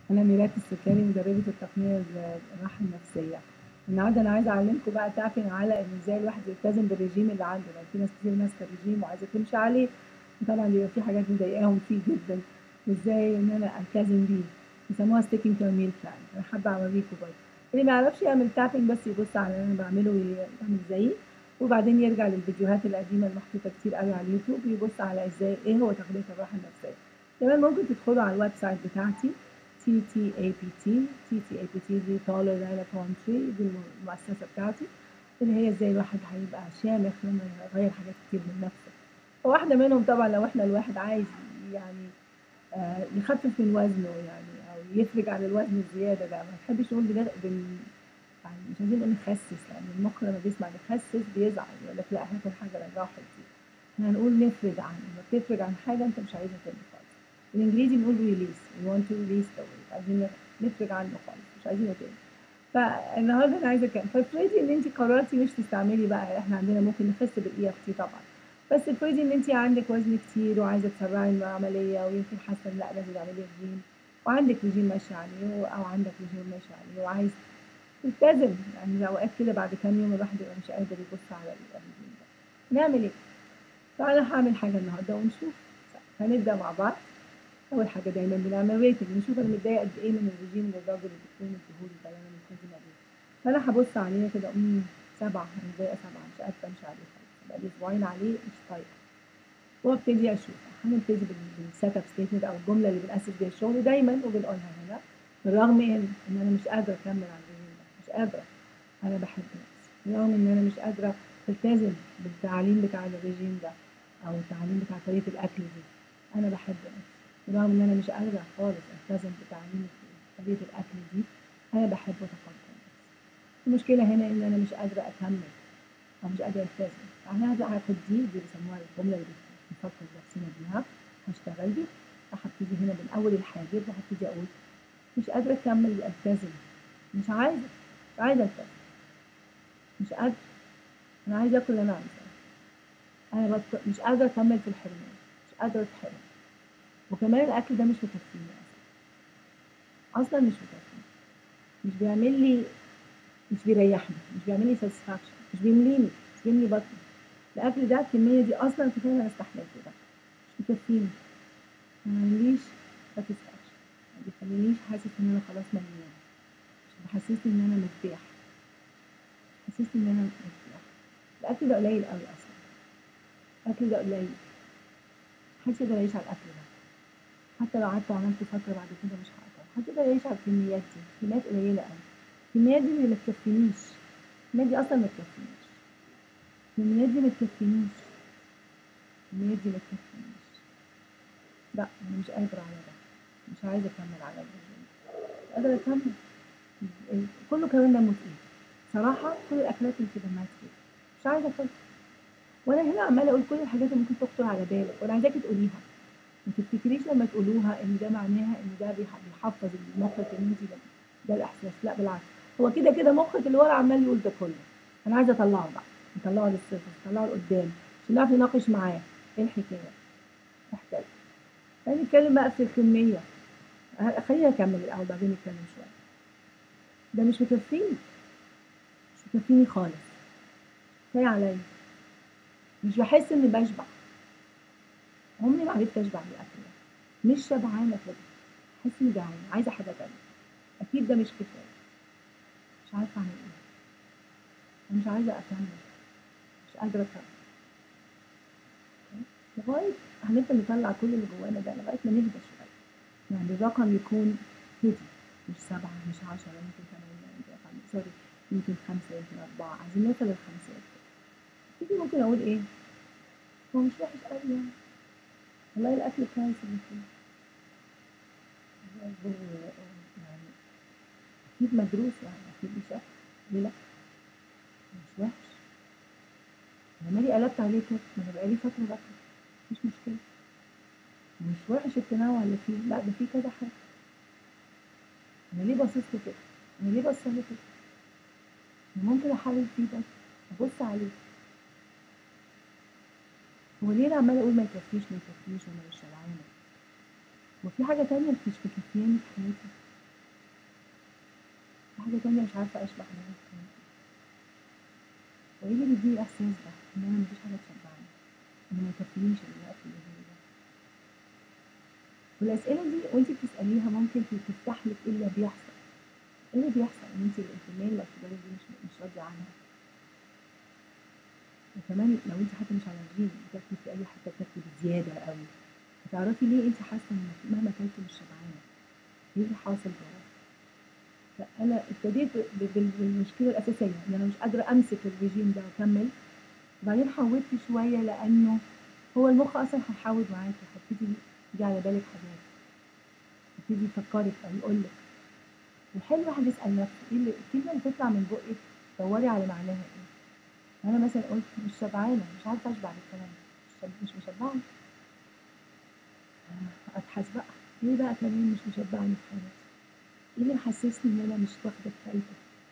أنا ميرات السكري مدربة التقنية الراحة النفسية. النهارده أنا عايزة أعلمكم بقى تعرفين على إن إزاي الواحد يلتزم بالرجيم اللي عنده، لأن في ناس كتير ماسكة الرجيم وعايزة تمشي عليه، وطبعا بيبقى في حاجات مضايقاهم فيه جدا، وإزاي إن أنا ألتزم بيه. بيسموها ستيكينج تو ميل بلان. أنا حابة أوريكم برضه. اللي ما يعرفش يعمل تابنج بس يبص على اللي أنا بعمله ويعمل زيي، وبعدين يرجع للفيديوهات القديمة المحطوطة كتير قوي على اليوتيوب ويبص على إزاي إيه هو تقنية الراحة النفسية. كمان ممكن تدخلوا على الويب سايت بتاعتي TTAPT دي تايلر لايلا كونتري، دي المؤسسة بتاعتي، اللي هي ازاي الواحد هيبقى شامخ لما يغير حاجات كتير من نفسه. وواحدة منهم طبعا لو احنا الواحد عايز يعني يخفف من وزنه يعني او يفرج عن الوزن الزيادة ده، ما تحبش نقول يعني مش عايزين نقول نخسس، لان المخ لما بيسمع نخسس بيزعل يقول لك لا هاكل حاجة اللي راحت دي. احنا هنقول نفرج عنه، لما بتفرج عن حاجة انت مش عايزها تاني خالص. بالانجليزي بنقول ريليس، we want to release the weight، عايزين نفرج عنه خالص، مش عايزينه تاني. فالنهارده انا عايزه كام، فافرضي ان انت قررتي مش تستعملي بقى، احنا عندنا ممكن نخس بالاي اف تي طبعا، بس افرضي ان انت عندك وزن كتير وعايزه تسرعي العمليه، ويمكن حاسه ان لا لازم تعملي رجيم، وعندك رجيم ماشي عليه او عندك رجيم ماشي عليه وعايز تلتزم، يعني اوقات كده بعد كام يوم الواحد يبقى مش قادر يبص على الرجيم ده، نعمل ايه؟ فانا هعمل حاجه النهارده ونشوف. هنبدا مع بعض. اول حاجه دايما بنعمل ريتنج، نشوف انا متضايقه قد ايه من الرجيم اللي الراجل الدكتور مديهولي ده اللي انا ملتزمه بيه. فانا هبص عليه كده 7، انا متضايقه 7، مش قادره امشي عليه خالص، بقالي اسبوعين عليه مش طايقه. وابتدي اشوف. هنبتدي بالسيت اب ستيتمنت او الجمله اللي بنأسس بيها الشغل دايما وبنقولها هنا. بالرغم ان انا مش قادره اكمل على الرجيم ده، مش قادره، انا بحب نفسي، بالرغم ان انا مش قادره التزم بالتعليم بتاع الرجيم ده او التعليم بتاع طريقه الاكل دي، انا بحب نفسي، بالرغم ان انا مش قادره خالص التزم بتعليم طريقه الاكل دي، انا بحب واتقبل نفسي. المشكله هنا ان انا مش قادره اكمل او مش قادره التزم. فانا هاخد دي بيسموها الجمله اللي بنفكر نفسنا بيها، هشتغل دي. هبتدي هنا من اول الحاجب وهبتدي اقول مش قادره اكمل التزم، مش عايزه، مش عايزه التزم، مش قادره، انا عايزه اكل اللي انا عايزاه، مش قادره اكمل في الحرمان، مش قادره اتحرم، وكمان الاكل ده مش مكفيني اصلا مش مكفيني، مش بيعمل لي، مش بيريحني، مش بيعمل لي ساتسفاكشن، مش بيمليني، مش بيملي بطني. الاكل ده الكميه دي اصلا كفايه انا استحملته ده، مش مكفيني، ما بيعمليش ساتسفاكشن، ما بيخلينيش حاسس ان انا خلاص مليان، مش بيحسسني ان انا مرتاح، مش بيحسسني ان انا مرتاح. الاكل ده قليل قوي اصلا، الاكل ده قليل، محدش يقدر يعيش على الاكل ده، حتى لو قعدت وعملت فتره بعد كده مش هقدر، محدش يقدر يعيش على الكميات دي، كميات قليله قوي، الكميات دي اللي ما تكفينيش، الكميات دي اصلا ما تكفينيش، الكميات دي ما تكفينيش، الكميات دي ما تكفينيش، لا انا مش قادره على ده، مش عايزه اكمل على الرجيم، مش قادره اكمل. كله كمان دمه تقيل صراحه، كل الاكلات اللي في دمها تقيل مش عايزه اكل. وانا هنا عماله اقول كل الحاجات اللي ممكن تخطر على بالك، وانا عايزاكي تقوليها، ما تفتكريش لما تقولوها ان ده معناها ان ده بيحفز مخك ان انت ده الاحساس، لا بالعكس، هو كده كده مخك اللي ورا عمال يقول ده كله، انا عايزه اطلعه بقى، نطلعه للسيرفس، نطلعه لقدام عشان نعرف نناقش معاه ايه الحكايه، محتاج. خلينا نتكلم بقى في الكميه، خلينا نكمل الاول بعدين نتكلم شويه. ده مش مكفيني، مش مكفيني خالص، كفايه عليا، مش بحس اني بشبع، عمري ما عرفت اشبع بالاكل ده، مش شبعانه كده، بحس اني جعانه عايزه حاجه تانيه، اكيد ده مش كفايه، مش عارفه اعمل ايه، انا مش عايزه اكمل، مش قادره اكمل، لغايه هنفضل نطلع كل اللي جوانا ده لغايه ما نهدى شويه، يعني الرقم يكون هدي، مش 7 مش 10، يمكن 8، يمكن 5، سوري، يمكن 5، يمكن 4، عايزين نوصل لل5. تيجي ممكن اقول ايه، هو مش وحش قوي يعني، والله الاكل كويس اللي فيه، يعني اكيد مدروس، يعني اكيد بشكل، ليه لا، مش وحش، انا مالي قلبت عليه كده، ما انا بقالي فتره باكل، مفيش مشكله، مش وحش التنوع اللي فيه، لا ده فيه كذا حاجه، انا ليه باصص له كده، انا ليه باصه له كده، انا ممكن احلل فيه ده، ابص عليه، هو ليه انا عماله اقول ما يكفيش ما يكفيش وانا مش شبعانه، وفي حاجه تانية مش مكفياني في حياتي، حاجة تانية مش عارفة أشبع منها. وإيه اللي بيديني الإحساس ده؟ إن أنا مفيش حاجة تشبعني، إن ما يكفينيش الوقت اللي جاي ده. والأسئلة دي وأنتِ بتسأليها ممكن تفتح لِك إيه اللي بيحصل، إيه اللي بيحصل إن أنتِ الاهتمام اللي واخدة بالِك دي مش راضية عنها. وكمان لو أنتِ حتى مش على رجيم بتاكلي في أي حتة بتاكلي بزيادة أوي، هتعرفي ليه أنتِ حاسة إنِك مهما كلتِ مش شبعانة، إيه اللي حاصل جواكِ. فأنا ابتديت بالمشكلة الأساسية إن أنا مش قادرة أمسك الرجيم ده وأكمل، وبعدين حوّدت شوية لأنه هو المخ أصلًا هيحوّد معاكِ، هيبتدي ييجي على بالِك حاجات، يبتدي يفكّرِك أو يقول لِك. وحلو الواحد يسأل نفسه إيه الكلمة اللي تطلع من بُقِّك دَوّري على معناها إيه. أنا مثلًا قُلت مش شبعانة، مش عارفة أشبع بالكلام ده، مش مشبعني. أبحث بقى، إيه بقى كمان مش مشبعني في حياتي؟ إيه اللي محسسني إن أنا مش واخدة كفايتي؟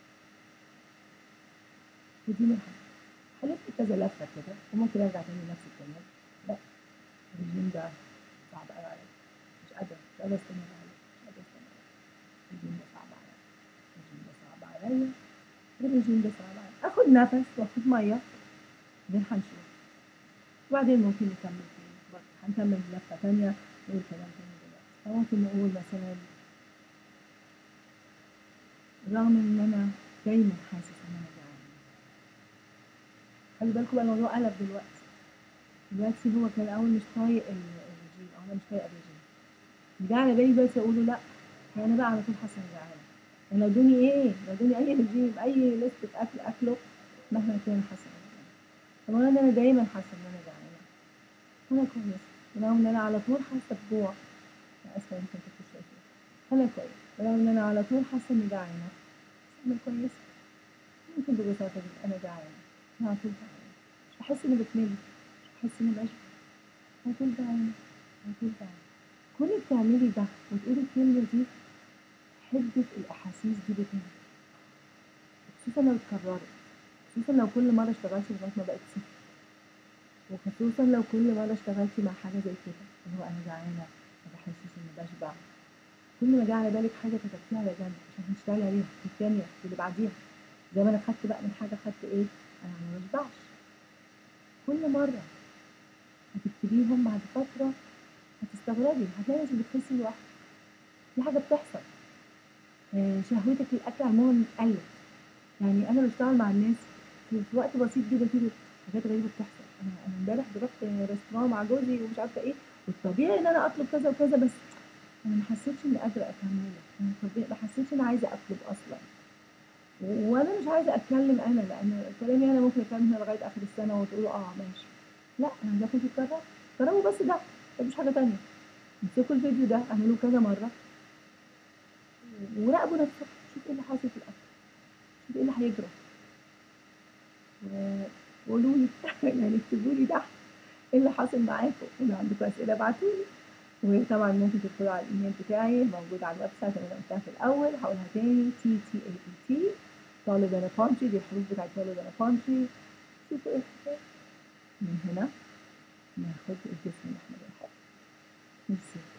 ودي من الحاجات. حلفت كذا لفة كده وممكن أرجع تاني لنفس الكلام. لأ، الرجيم ده صعب أوي عليّا، مش قادرة أستمر عليه، مش قادرة أستمر عليه. الرجيم ده صعب عليّا، الرجيم ده صعب عليّا، الرجيم ده صعب عليّا. آخد نفس وآخد مَيّة وبعدين هنشوف. وبعدين ممكن نكمل تاني برضه، هنكمل لفة تانية نقول كلام تاني دلوقتي. فممكن نقول مثلًا رغم إن أنا دايمًا حاسس إن أنا جعان. خلّي بالكم بقى الموضوع قلب دلوقتي. دلوقتي هو كان الأول مش طايق الرجيم أو أنا مش طايقة الرجيم. جه على بالي دلوقتي أقول له لأ، أنا بقى على طول حاسة إني جعانة. يعني لو ادوني إيه، لو ادوني أي رجيم، أي لِستة أكل آكله مهما كان حاسة إني جعانة. طالما إن أنا دايمًا حاسة إن أنا جعانة، أنا كويسة. ورغم إن أنا على طول حاسة بجوع، أنا آسفة يمكن ما كنتش شايفاه. أنا كويسة. ورغم إن أنا على طول حاسة إني جعانة، بس أنا كويسة. ممكن ببساطة جدًا أنا جعانة، أنا على طول جعانة. مش باحس إني باتملي، مش باحس إني باشبع. على طول جعانة، على طول جعانة. كونِك تعملي ده وتقولي الكلمة دي حدة الأحاسيس دي بتهدى، خصوصًا لو اتكررت، خصوصًا لو كل مرة اشتغلتِ لغاية ما بقت صفر، وخصوصًا لو كل مرة اشتغلتِ مع حاجة زي كده، اللي هو أنا جعانة، ما باحسش إني باشبع. كل ما جه على بالِك حاجة كتبتيها على جنب عشان هتشتغلي عليها في التانية في اللي بعديها. زي ما أنا خدت بقى من حاجة خدت إيه، أنا ما باشبعش. كل مرة هتكتبيهم بعد فترة هتستغربي، هتلاقي نفسِك بتخسي لوحدِك. دي حاجة بتحصل. شهوتِك للأكل عمومًا قلّت. يعني أنا باشتغل مع الناس في وقت بسيط جدًا في حاجات غريبة بتحصل. أنا امبارح رُحت ريستوران مع جوزي ومش عارفة إيه، والطبيعي إن أنا أطلب كذا وكذا، بس أنا ما حسيتش إني قادرة أكمّله. أنا طبيعي ما حسيتش إني عايزة أطلب أصلًا. وأنا مش عايزة أتكلم أنا، لأن كلامي أنا ممكن أتكلم هنا لغاية آخر السنة وتقولوا آه ماشي. لأ، أنا عايزاكم تجربوا، جربوا بس ده، ما تعملوش حاجة تانية. امسكوا الفيديو ده اعملوه كذا مرة وراقبوا نفسكم، شوفوا إيه اللي حاصل في الأكل، شوفوا إيه اللي هيجرى. وقولوا لي يعني اكتبوا لي تحت إيه اللي حاصل معاكم، ولو عندكم أسئلة ابعتوا لي. وطبعًا ممكن تدخلوا على الإيميل بتاعي موجود على الويب سايت اللي أنا قُلتها في الأول، هاقولها تاني TTAET طالب أنا country، دي الحروف بتاعة طالب أنا country. شوفوا إيه الحكاية. من هنا ناخد الجسم اللي إحنا بنحبه. ميرسي.